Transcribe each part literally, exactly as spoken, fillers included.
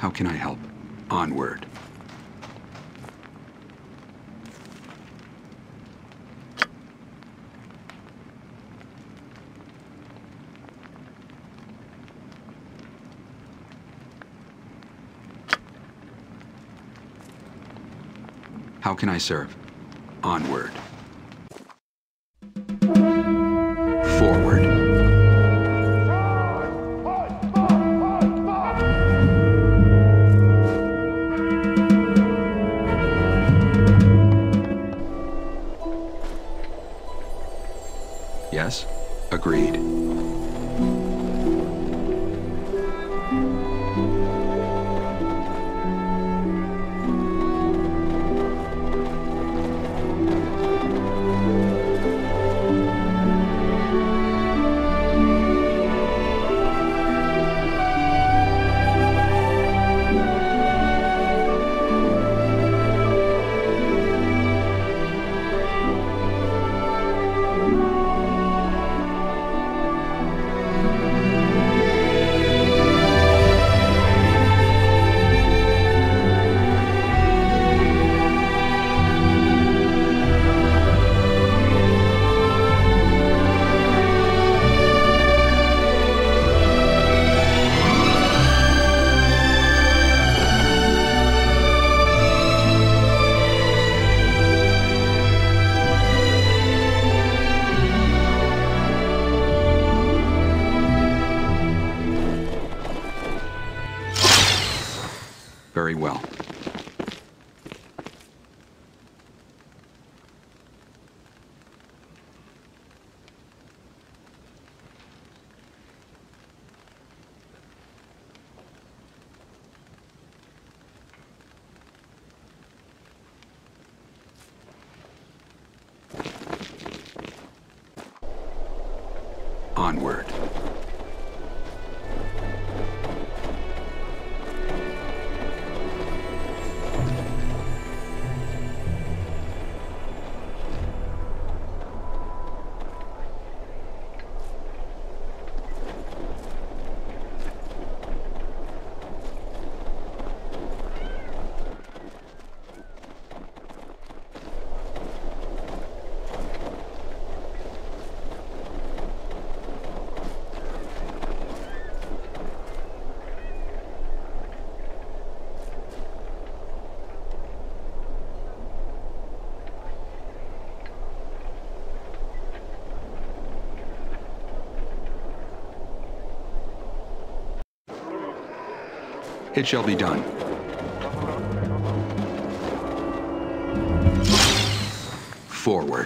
How can I help? Onward. How can I serve? Onward. Forward. Yes? Agreed. Very well. Onward. It shall be done. Forward.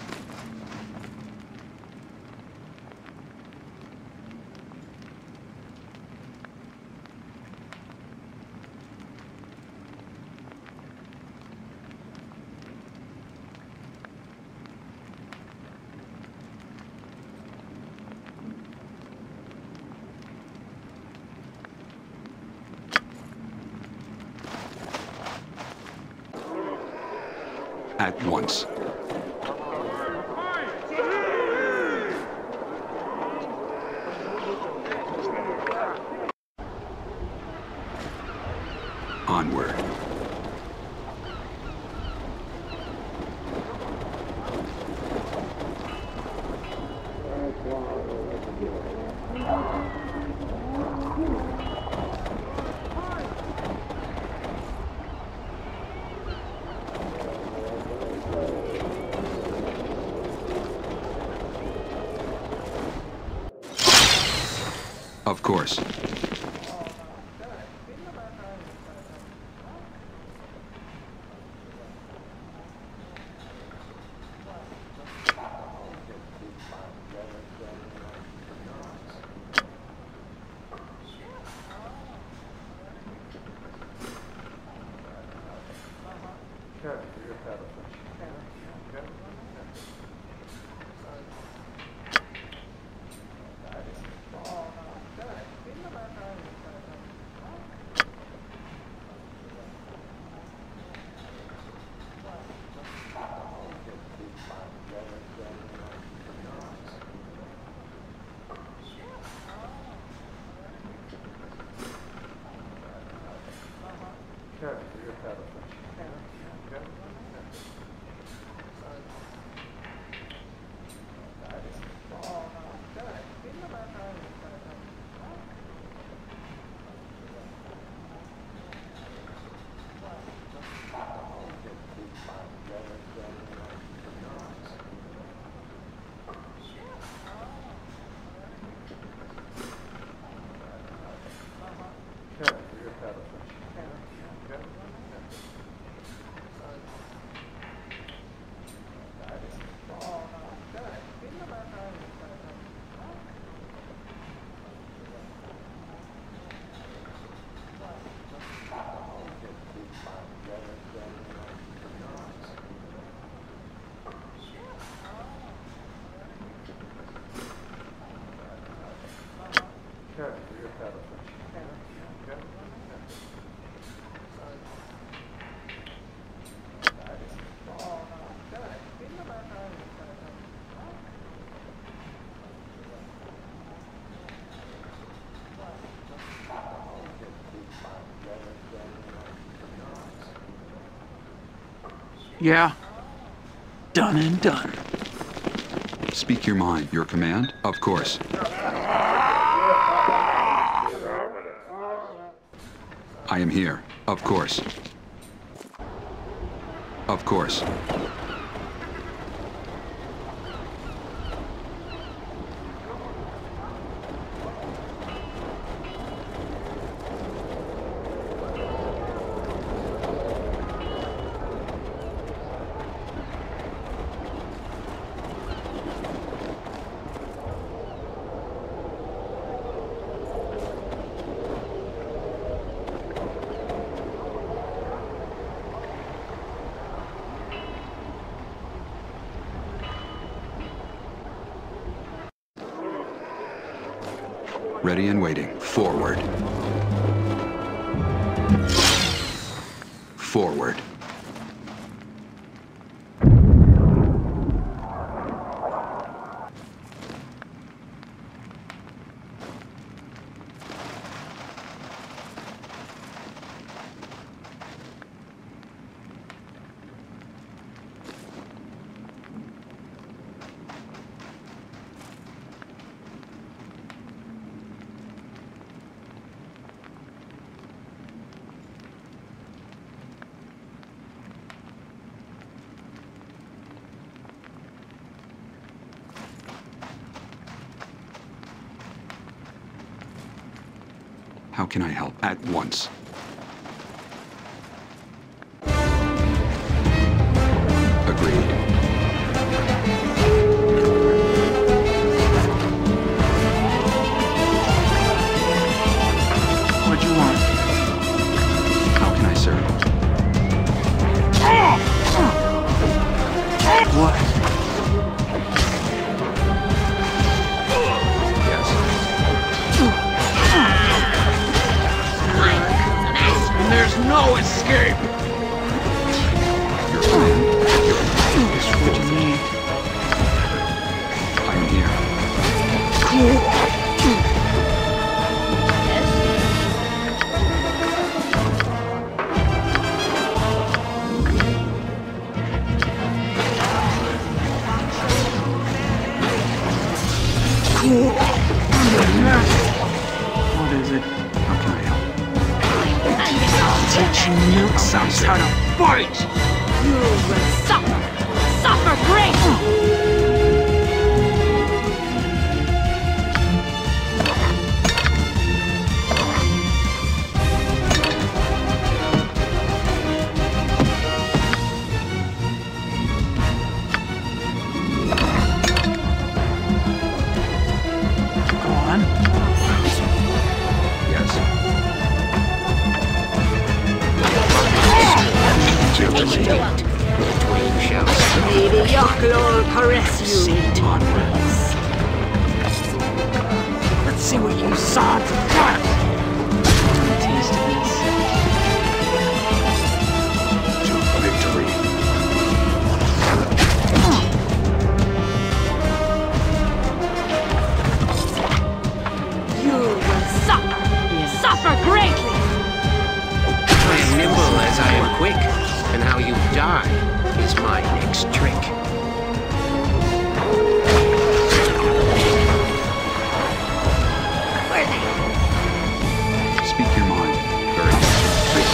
At once. Onward. Of course. Yeah. Done and done. Speak your mind. Your command? Of course. I am here. Of course. Of course. Ready and waiting. Forward. Forward. How can I help? At once. Agreed. What'd you want? How can I serve? What? Yes. And there's no escape! Your command? Your What do you need? I am here. What is it? How can I help? Teach you nukes how to fight! You will suffer! Suffer greatly! Go on. Yes. Maybe Yockel will caress you. Onwards. Let's see what you saw got. Taste of this. To victory. You will suffer! Suffer greatly! As nimble as I am quick, and how you die is my next trick. Where are they? Speak your mind. Very good.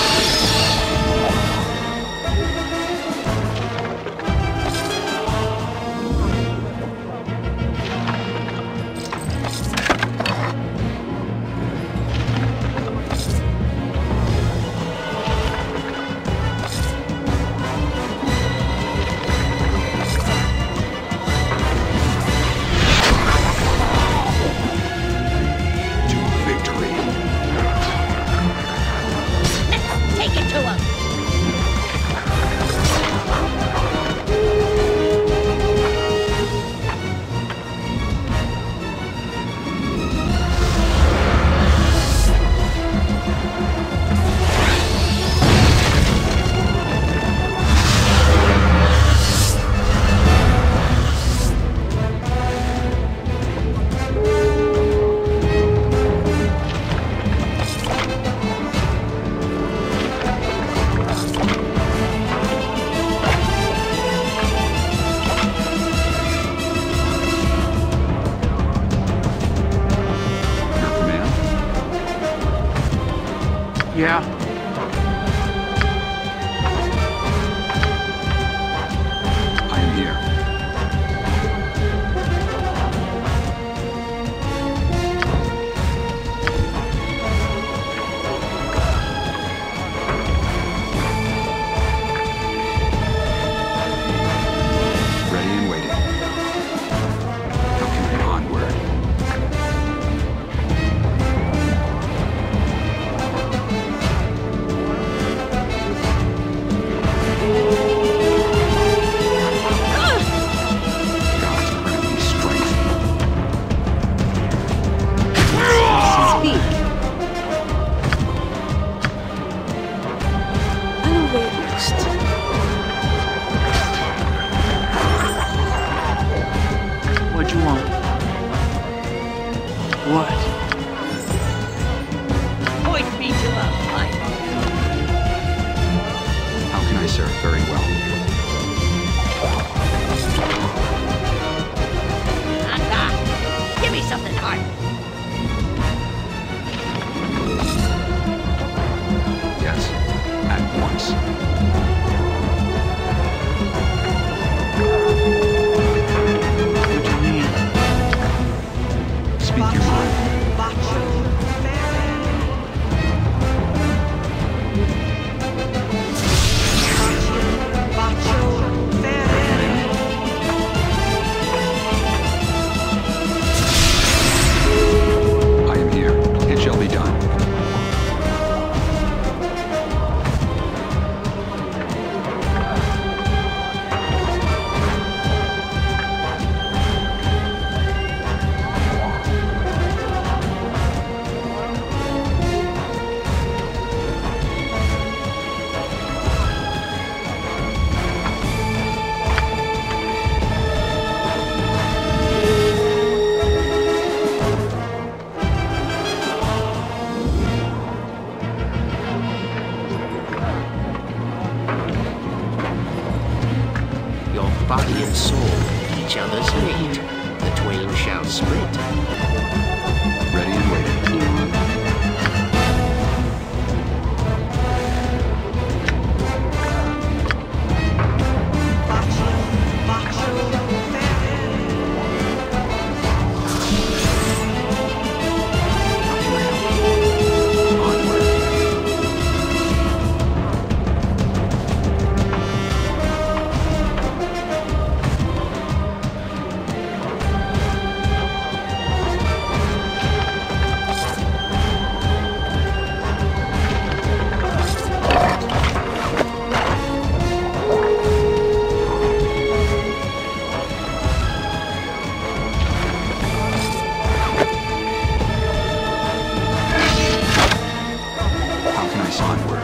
Take it to him. Your command? Yeah. I am here. Ready and waiting. How can I onward? Gods grant me strength. Speak. I'll wait next. What'd you want? What? Point me to a fight. How can I serve? Very well. Anda. Give me something hard. Yes. At once. What'd you need? Speak your mind. I am here. It shall be done. Your body and soul, each other's mate. The twain shall split. Ready and waiting. Onward. How can I onward?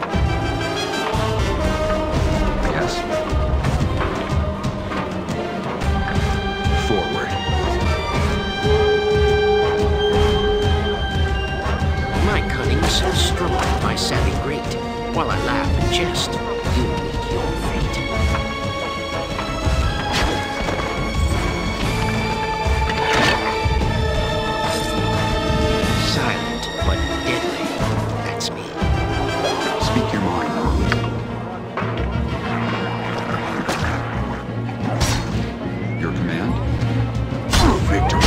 Yes. Forward. My cunning's so strong, my savvy great. While I laugh and jest, you meet your fate. Silent but deadly. That's me. Speak your mind. Your command? Victory.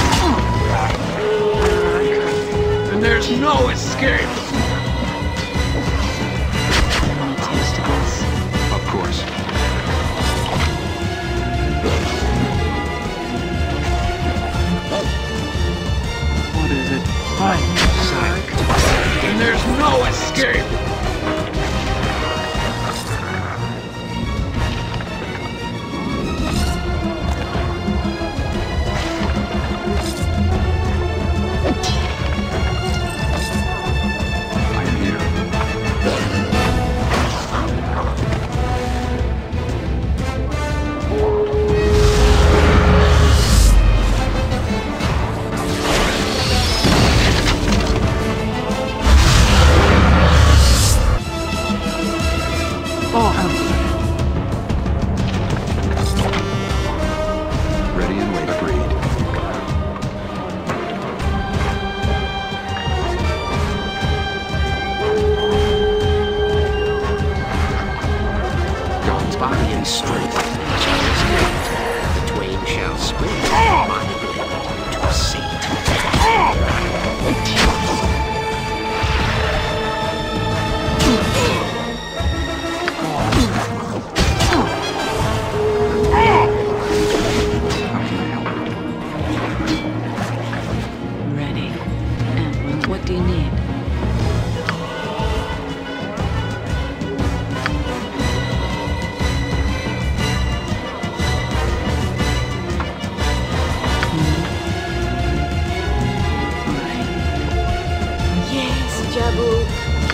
And there's no escape. Want a taste of this? Of course. What is it? Fine. Silent. And there's no escape. I am here. Oh, how good. Ready and wait. Agreed. God's body and strength, each other's hate. The twain shall split. My blade to a saint. How can I help? Ready. And what do you need? Yes, Jabu.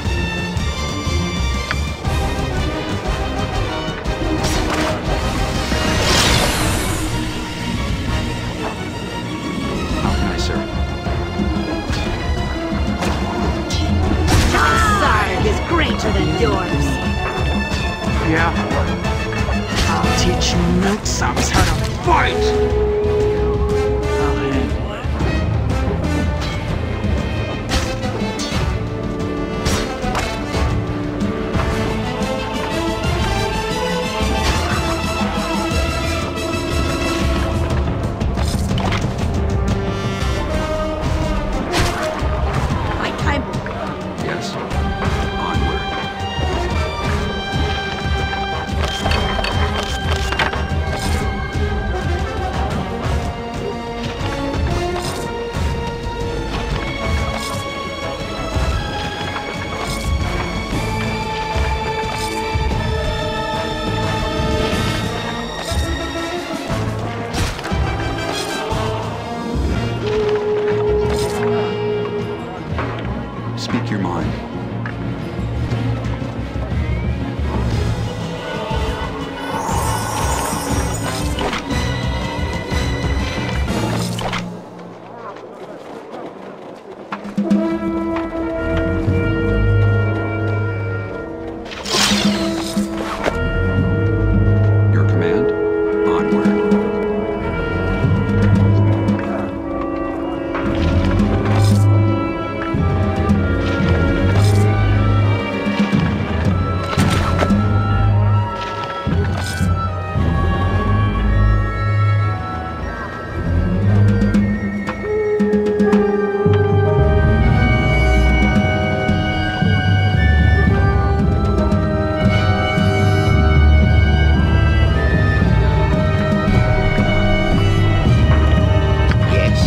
How can I serve? Sarg is greater than yours. Yeah? I'll teach you milksops how to fight! I'll handle it. My time. Yes. Onward. Speak your mind. Your command? Onward. Yes.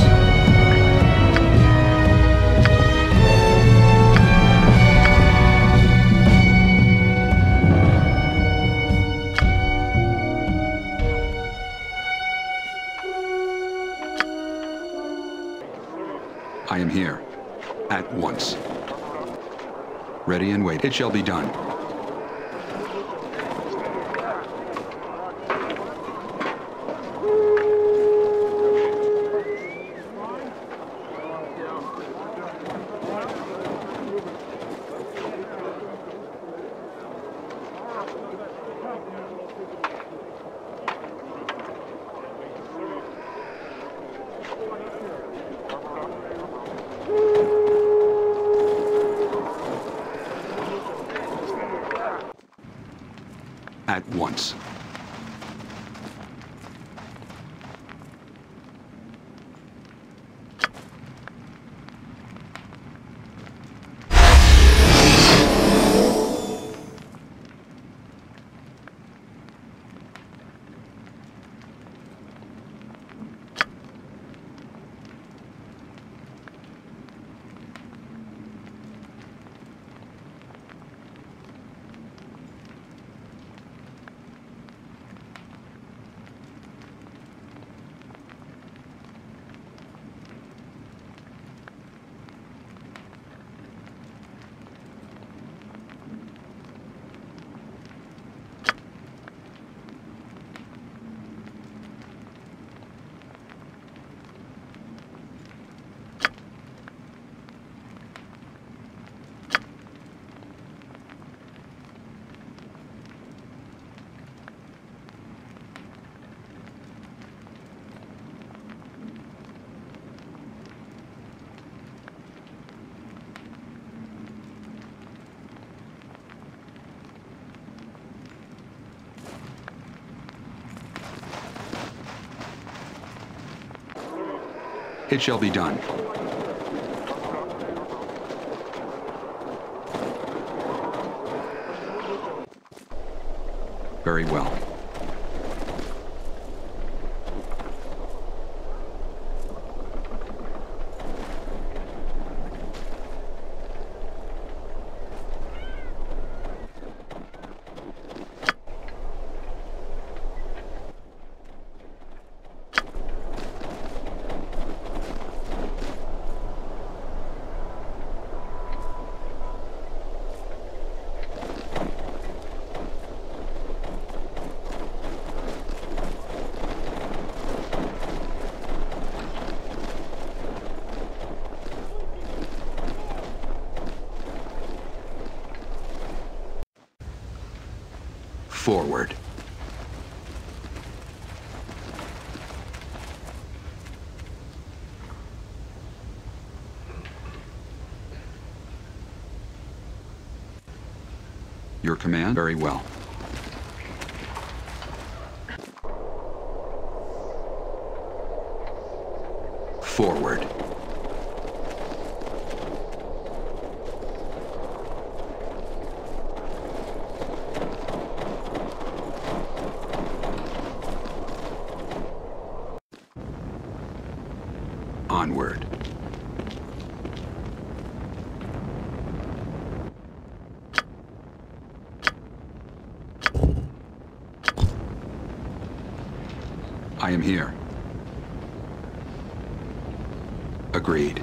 I am here. At once. Ready and wait. It shall be done. At once. It shall be done. Very well. Forward. Your command? Very well. Forward. Onward. I am here. Agreed.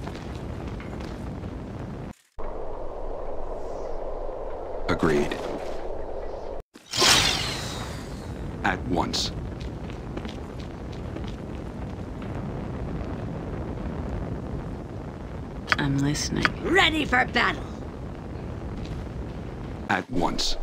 Agreed. At once. I'm listening. Ready for battle. At once.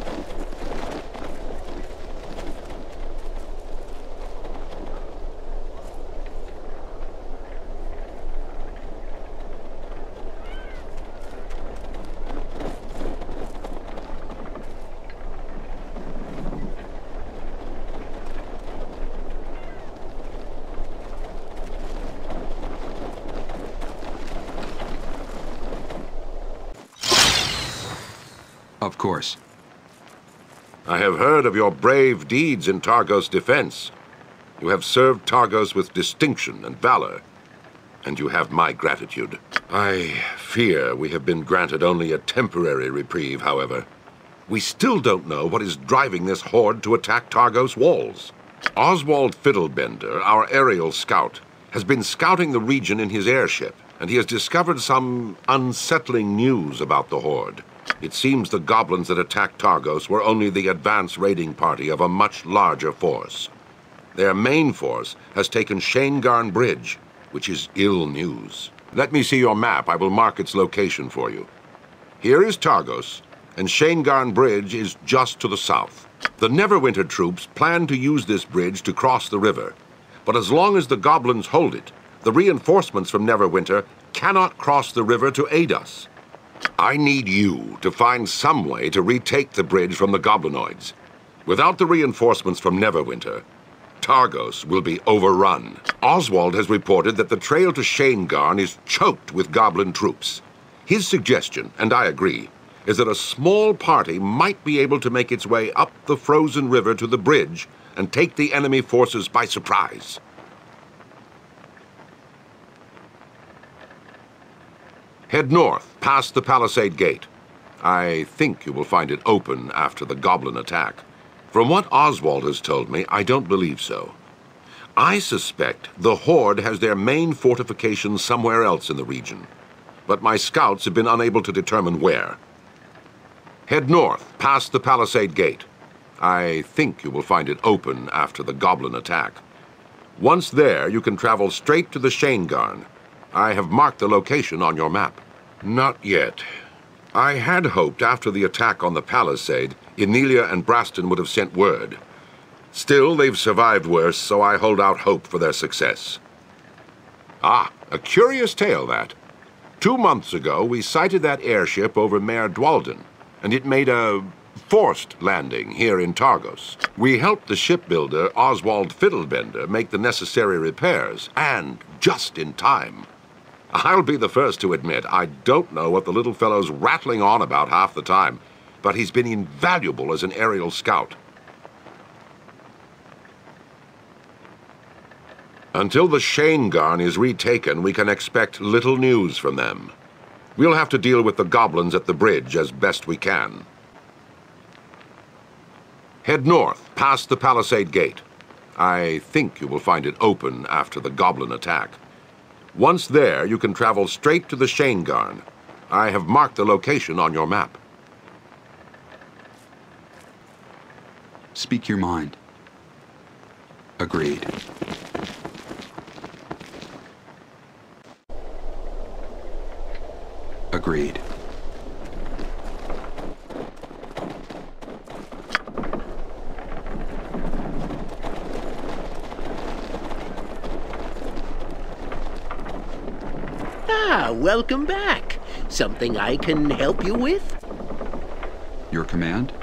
Of course. I have heard of your brave deeds in Targos' defense. You have served Targos with distinction and valor, and you have my gratitude. I fear we have been granted only a temporary reprieve, however. We still don't know what is driving this horde to attack Targos' walls. Oswald Fiddlebender, our aerial scout, has been scouting the region in his airship, and he has discovered some unsettling news about the horde. It seems the goblins that attacked Targos were only the advance raiding party of a much larger force. Their main force has taken Shanegarn Bridge, which is ill news. Let me see your map. I will mark its location for you. Here is Targos, and Shanegarn Bridge is just to the south. The Neverwinter troops plan to use this bridge to cross the river, but as long as the goblins hold it, the reinforcements from Neverwinter cannot cross the river to aid us. I need you to find some way to retake the bridge from the goblinoids. Without the reinforcements from Neverwinter, Targos will be overrun. Oswald has reported that the trail to Shanegarn is choked with goblin troops. His suggestion, and I agree, is that a small party might be able to make its way up the frozen river to the bridge and take the enemy forces by surprise. Head north, past the Palisade Gate. I think you will find it open after the goblin attack. From what Oswald has told me, I don't believe so. I suspect the Horde has their main fortification somewhere else in the region, but my scouts have been unable to determine where. Head north, past the Palisade Gate. I think you will find it open after the goblin attack. Once there, you can travel straight to the Shanegarn. I have marked the location on your map. Not yet. I had hoped after the attack on the Palisade, Emilia and Braston would have sent word. Still, they've survived worse, so I hold out hope for their success. Ah, a curious tale, that. Two months ago, we sighted that airship over Mare Dwalden, and it made a forced landing here in Targos. We helped the shipbuilder Oswald Fiddlebender make the necessary repairs, and just in time. I'll be the first to admit I don't know what the little fellow's rattling on about half the time, but he's been invaluable as an aerial scout. Until the Shanegarn is retaken, we can expect little news from them. We'll have to deal with the goblins at the bridge as best we can. Head north, past the Palisade Gate. I think you will find it open after the goblin attack. Once there, you can travel straight to the Shanegarn. I have marked the location on your map. Speak your mind. Agreed. Agreed. Ah, welcome back. Something I can help you with? Your command?